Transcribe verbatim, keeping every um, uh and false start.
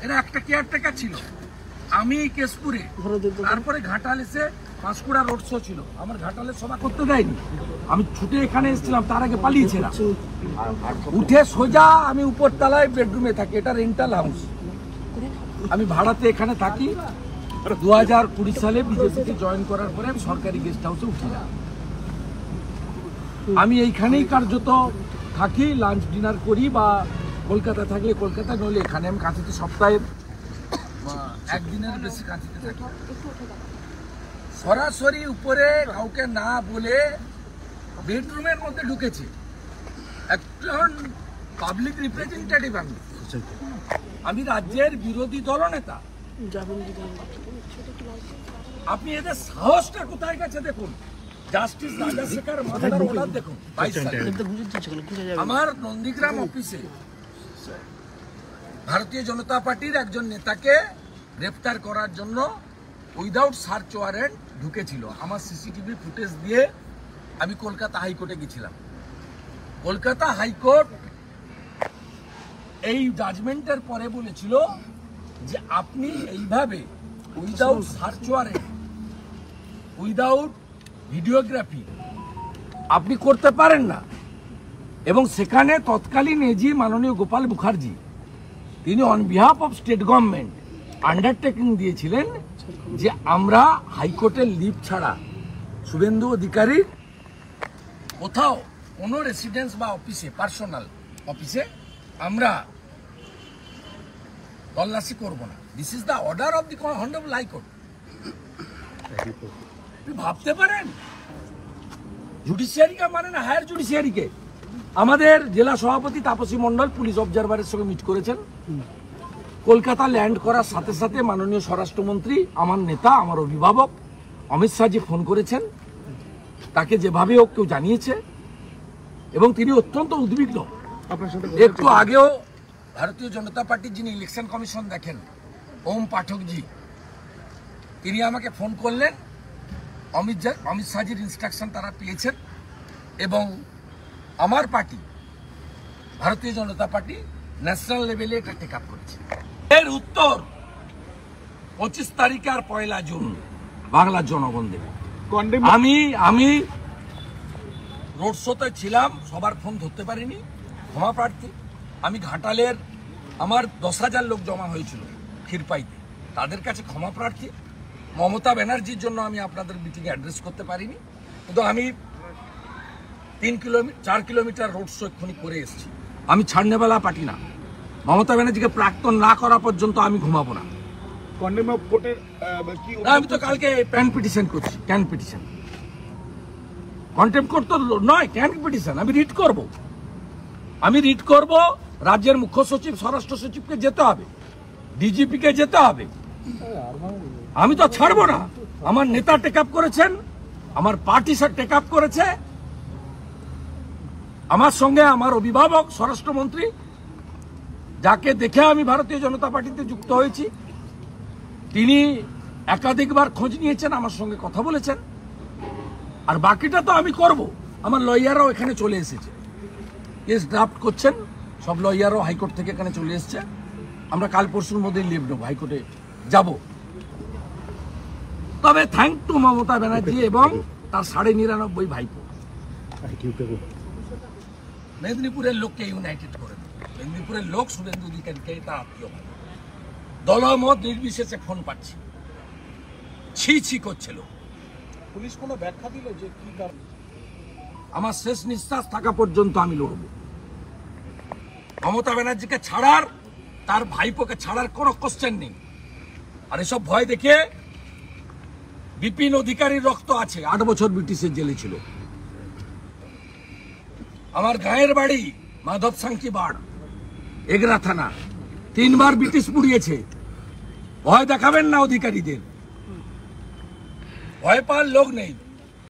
এরা একটা কেয়ারটেকার ছিল। আমি কেশপুরে, তারপরে ঘাটাল এসে পাঁশকুড়া রোড শো ছিল, আমার ঘাটালে সভা করতে দেয়নি, আমি ছুটে এখানে এসেছিলাম, তার আগে পালিয়েছে না। উঠে সোজা আমি উপর তলায় বেডরুমে থাকি, এটা রেন্টাল হাউস, আমি ভাড়াতে এখানে থাকি। দু হাজার কুড়ি সালে বিজেপিতে জয়েন করার পরে আমি সরকারি গেস্ট হাউসে উঠিলাম। আমি এইখানেই কার্যত থাকি, লাঞ্চ ডিনার করি, বা কলকাতা থাকলে কলকাতা, নইলে এখানে। আমি কাঁথিতে সপ্তাহে একদিনের বেশি কাঁথিতে থাকি। সরাসরি উপরে কাউকে না বলে বেডরুমের মধ্যে ঢুকেছে একজন পাবলিক রিপ্রেজেন্টেটিভ। আমি আমি রাজ্যের বিরোধী দলনেতা। আপনি এদের সাহসটা কোথায় গেছে দেখুন। জাস্টিস রাজাশেখর মাথার অর্ডার দেখুন। আমার নন্দীগ্রাম অফিসে ভারতীয় জনতা পার্টির একজন নেতাকে গ্রেফতার করার জন্য উইদাউট সার্চ ওয়ারেন্ট ঢুকেছিল। আমার সিসিটিভি ফুটেজ দিয়ে আমি কলকাতা হাইকোর্টে গেছিলাম। কলকাতা হাইকোর্ট এই জাজমেন্টের পরে বলেছিল যে আপনি এইভাবে without search warrant, without videography আপনি করতে পারেন না। এবং সেখানে তৎকালীন এজি মাননীয় গোপাল মুখার্জি, তিনি on behalf of state government undertaking দিয়েছিলেন যে আমরা হাইকোর্টের লিভ ছাড়া শুভেন্দু অধিকারীর কোথাও কোনো রেসিডেন্স বা অফিসে, পার্সোনাল অফিসে আমরা তল্লাশি করব না। This is the order of the honourable High Court. ভাবতে পারেন জুডিশিয়ারিকে মানে না, হায়ার জুডিশিয়ারিকে। আমাদের জেলা সভাপতি তাপসী মণ্ডল পুলিশ অবজারভারের সঙ্গে মিট করেছেন। কলকাতা ল্যান্ড করার সাথে সাথে মাননীয় স্বরাষ্ট্রমন্ত্রী, আমার নেতা, আমার অভিভাবক অমিত শাহজি ফোন করেছেন, তাকে যেভাবে হোক কেউ জানিয়েছে, এবং তিনি অত্যন্ত উদ্বিগ্ন। একটু আগেও ভারতীয় জনতা পার্টির যিনি ইলেকশন কমিশন দেখেন, ওম পাঠকজি, তিনি আমাকে ফোন করলেন। অমিত অমিত শাহজির ইনস্ট্রাকশন তারা পেয়েছেন, এবং আমার পার্টি ভারতীয় জনতা পার্টি ন্যাশনাল লেভেলে এটা টেক আপ করেছে। এর উত্তর পঁচিশ তারিখে আর পয়লা জুন বাংলার জনগণ দেবে। আমি আমি রোড শোতে ছিলাম, সবার ফোন ধরতে পারিনি, ক্ষমা প্রার্থী। আমি ঘাটালের আমার দশ হাজার লোক জমা হয়েছিল ক্ষীরপাইতে, তাদের কাছে ক্ষমা প্রার্থী। মমতা ব্যানার্জির জন্য আমি আপনাদের মিটিংয়ে অ্যাড্রেস করতে পারিনি, কিন্তু আমি তিন কিলোমিটার চার কিলোমিটার রোড শো এক্ষুনি করে এসেছি। আমি ছাড়নেবেলা পার্টি না, মমতা ব্যানার্জিকে প্রাক্তন না করা পর্যন্ত আমি ঘুমাবো না। আমি তো কালকে প্যান পিটিশন করছি, ক্যান পিটিশন, কন্টেম্প করতে নয়, ক্যান পিটিশন। আমি রিট করব, আমি রিট করব। রাজ্যের মুখ্য সচিব, স্বরাষ্ট্র সচিবকে যেতে হবে, ডিজিপি কে যেতে হবে। আমি তো ছাড়বো না। আমার নেতা টেক আপ করেছেন, আমার পার্টি স্যার টেক আপ করেছে, আমার সঙ্গে আমার অভিভাবক স্বরাষ্ট্রমন্ত্রী, যাকে দেখে আমি ভারতীয় জনতা পার্টিতে যুক্ত হয়েছি, তিনি একাধিকবার খোঁজ নিয়েছেন, আমার সঙ্গে কথা বলেছেন। আর বাকিটা তো আমি করব। আমার লয়াররাও এখানে চলে এসেছে, কেস ড্রাফট করছেন, সব লয়াররাও হাইকোর্ট থেকে এখানে চলে এসছে। আমরা কাল পরশুর মধ্যেই লিভ নেব, হাইকোর্টে যাব। তবে থ্যাংক টু মমতা ব্যানার্জি এবং তার সাড়ে নিরানব্বই ভাইপো মেদিনীপুরের লোককে ইউনাইটেড করে দেবে। মেদিনীপুরের লোক শুভেন্দু অধিকারীকে তার আত্মীয় ভাই, দলমত নির্বিশেষে ফোন পাচ্ছি, ছি ছি করছিল। পুলিশ কোনো ব্যাখ্যা দিল যে কি কারণ? আমার শেষ নিঃশ্বাস থাকা পর্যন্ত আমি লড়ব। মমতা ব্যানার্জিকে ছাড়ার, তার ভাইপোকে ছাড়ার কোনো কোশ্চেন নেই। আর এসব ভয় দেখে, বিপিন অধিকারীর রক্ত আছে, আট বছর ব্রিটিশের জেলে ছিল। আমার গায়ের বাড়ি মাধব সাংকি বাড়, এগরা থানা, তিনবার ব্রিটিশ পুড়িয়েছে। ভয় দেখাবেন না অধিকারীদের, ভয় পাওয়ার লোক নেই।